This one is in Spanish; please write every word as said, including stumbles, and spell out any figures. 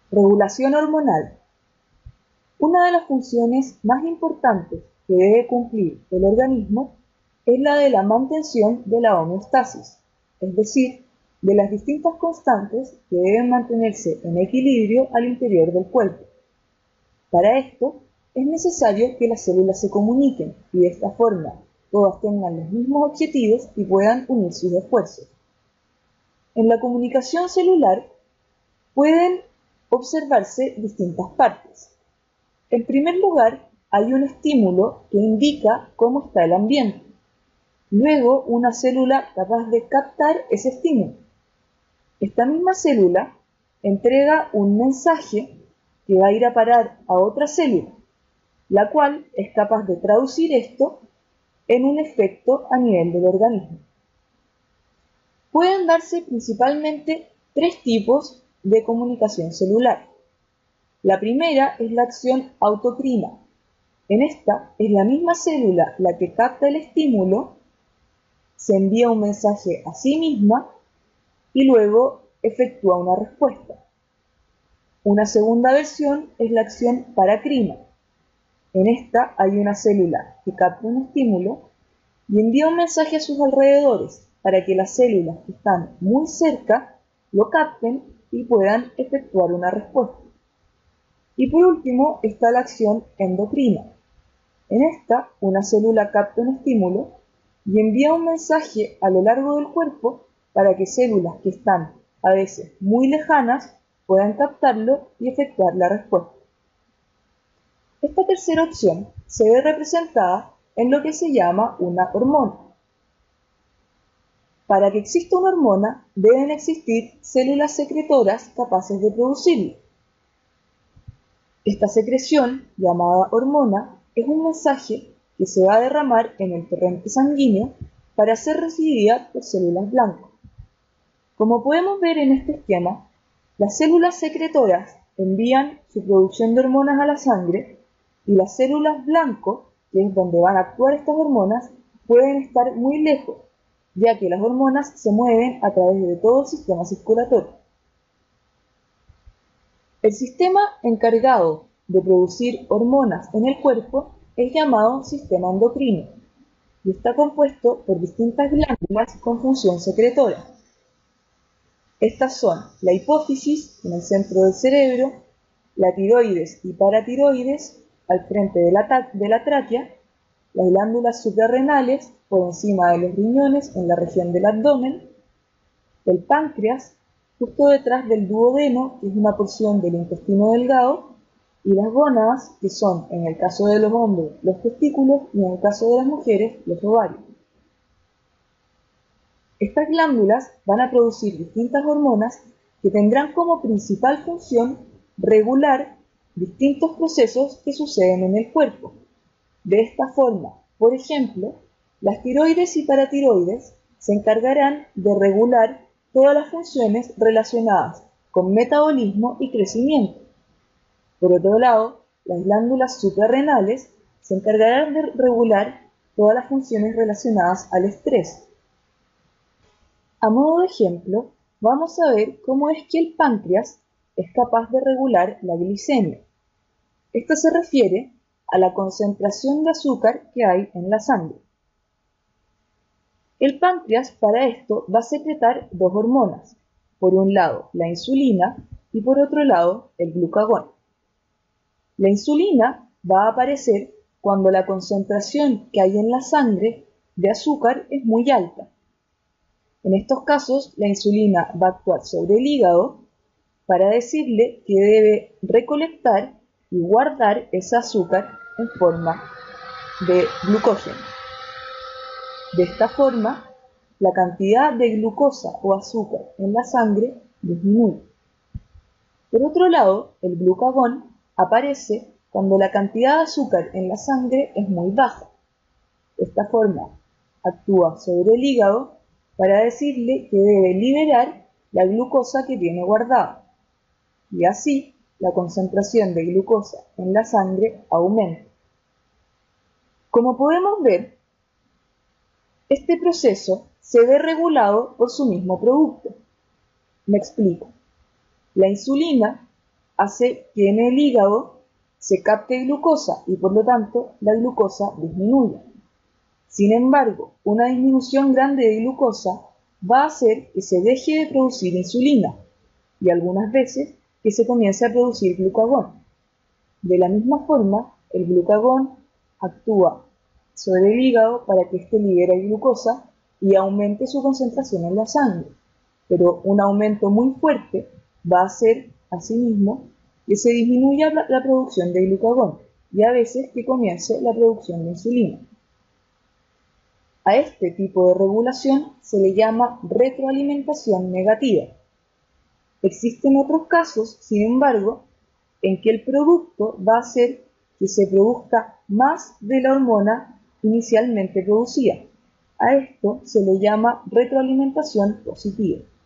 Regulación hormonal. Una de las funciones más importantes que debe cumplir el organismo es la de la mantención de la homeostasis, es decir, de las distintas constantes que deben mantenerse en equilibrio al interior del cuerpo. Para esto, es necesario que las células se comuniquen y de esta forma todas tengan los mismos objetivos y puedan unir sus esfuerzos. En la comunicación celular pueden observarse distintas partes. En primer lugar, hay un estímulo que indica cómo está el ambiente. Luego, una célula capaz de captar ese estímulo. Esta misma célula entrega un mensaje que va a ir a parar a otra célula, la cual es capaz de traducir esto en un efecto a nivel del organismo. Pueden darse principalmente tres tipos de comunicación celular. La primera es la acción autocrina. En esta es la misma célula la que capta el estímulo, se envía un mensaje a sí misma y luego efectúa una respuesta. Una segunda versión es la acción paracrina. En esta hay una célula que capta un estímulo y envía un mensaje a sus alrededores para que las células que están muy cerca lo capten y puedan efectuar una respuesta. Y por último está la acción endocrina. En esta, una célula capta un estímulo y envía un mensaje a lo largo del cuerpo para que células que están a veces muy lejanas puedan captarlo y efectuar la respuesta. Esta tercera opción se ve representada en lo que se llama una hormona. Para que exista una hormona, deben existir células secretoras capaces de producirla. Esta secreción, llamada hormona, es un mensaje que se va a derramar en el torrente sanguíneo para ser recibida por células blancas. Como podemos ver en este esquema, las células secretoras envían su producción de hormonas a la sangre y las células blanco, que es donde van a actuar estas hormonas, pueden estar muy lejos, ya que las hormonas se mueven a través de todo el sistema circulatorio. El sistema encargado de producir hormonas en el cuerpo es llamado sistema endocrino y está compuesto por distintas glándulas con función secretora. Estas son la hipófisis, en el centro del cerebro, la tiroides y paratiroides, al frente de la, de la tráquea, las glándulas suprarrenales, por encima de los riñones, en la región del abdomen, el páncreas, justo detrás del duodeno, que es una porción del intestino delgado, y las gónadas, que son, en el caso de los hombres, los testículos, y en el caso de las mujeres, los ovarios. Estas glándulas van a producir distintas hormonas que tendrán como principal función regular distintos procesos que suceden en el cuerpo. De esta forma, por ejemplo, las tiroides y paratiroides se encargarán de regular todas las funciones relacionadas con metabolismo y crecimiento. Por otro lado, las glándulas suprarrenales se encargarán de regular todas las funciones relacionadas al estrés. A modo de ejemplo, vamos a ver cómo es que el páncreas es capaz de regular la glicemia. Esto se refiere a la concentración de azúcar que hay en la sangre. El páncreas para esto va a secretar dos hormonas, por un lado la insulina y por otro lado el glucagón. La insulina va a aparecer cuando la concentración que hay en la sangre de azúcar es muy alta. En estos casos, la insulina va a actuar sobre el hígado para decirle que debe recolectar y guardar ese azúcar en forma de glucógeno. De esta forma, la cantidad de glucosa o azúcar en la sangre disminuye. Por otro lado, el glucagón aparece cuando la cantidad de azúcar en la sangre es muy baja. De esta forma, actúa sobre el hígado para decirle que debe liberar la glucosa que tiene guardada. Y así, la concentración de glucosa en la sangre aumenta. Como podemos ver, este proceso se ve regulado por su mismo producto. Me explico. La insulina hace que en el hígado se capte glucosa y por lo tanto la glucosa disminuya. Sin embargo, una disminución grande de glucosa va a hacer que se deje de producir insulina y algunas veces que se comience a producir glucagón. De la misma forma, el glucagón actúa sobre el hígado para que éste libere glucosa y aumente su concentración en la sangre, pero un aumento muy fuerte va a hacer, asimismo, que se disminuya la producción de glucagón y a veces que comience la producción de insulina. A este tipo de regulación se le llama retroalimentación negativa. Existen otros casos, sin embargo, en que el producto va a hacer que se produzca más de la hormona inicialmente producida. A esto se le llama retroalimentación positiva.